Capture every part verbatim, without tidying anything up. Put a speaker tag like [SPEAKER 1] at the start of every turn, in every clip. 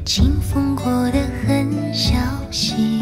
[SPEAKER 1] 清风过得很小心。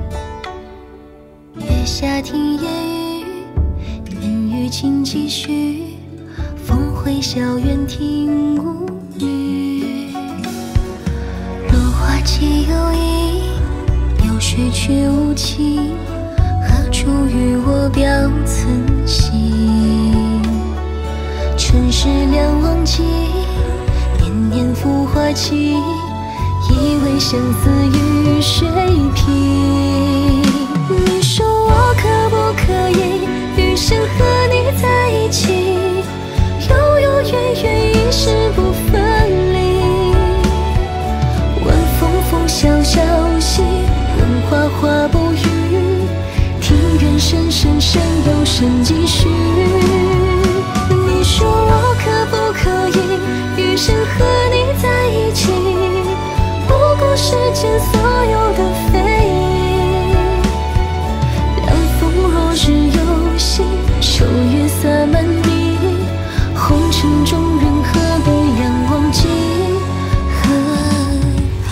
[SPEAKER 1] 月下听夜雨，烟雨轻几许，风回校园听舞女。落花皆有意，有水却无情，何处与我表曾心？尘世两忘机，年年浮华期，以为相思与水平。你说我可不可以余生和你在一起，永永远远一世不分离。晚风风萧萧兮，问花花不语，庭院深深深有声几许。你说我可不可以余生和你在一起，不顾世间所有的非议。凉风若是有心，秋月洒满地，红尘中人何必仰望几何必？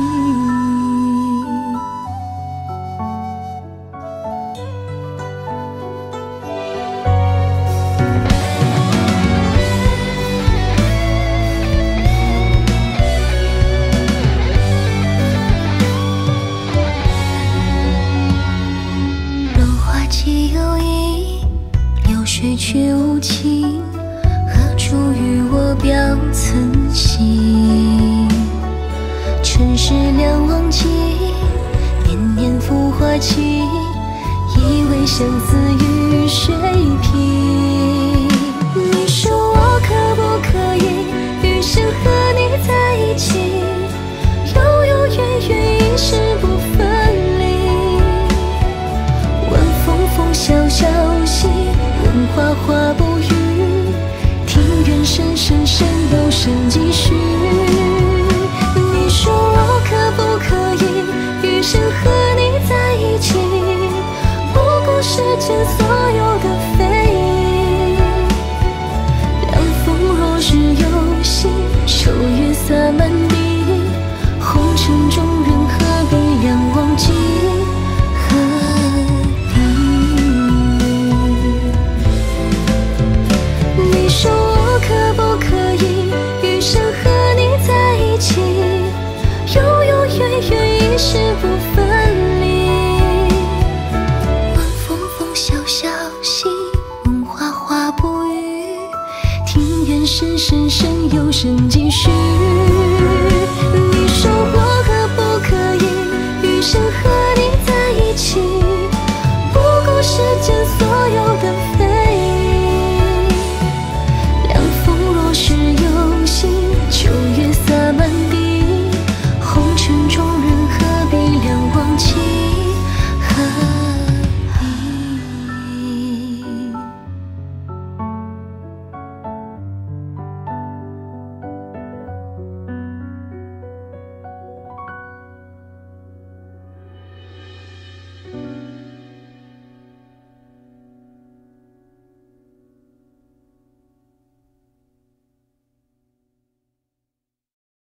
[SPEAKER 1] 既有意，有水却无情，何处与我表曾心？尘世两忘机，年年浮华期，以为相思与水平。你说我可不可以余生和你在一起，永永远远一世不分离。风萧萧兮，问花花不语，庭院深深深有声几许。你说我可不可以余生和你在一起，不顾世间所有的非议。凉风若是有心，秋月洒满地，红尘中人何必仰望几何？你说我可不可以余生和你在一起，永永远远一世不分离。晚风风萧萧兮，问花花不语，庭院深深深有声几许。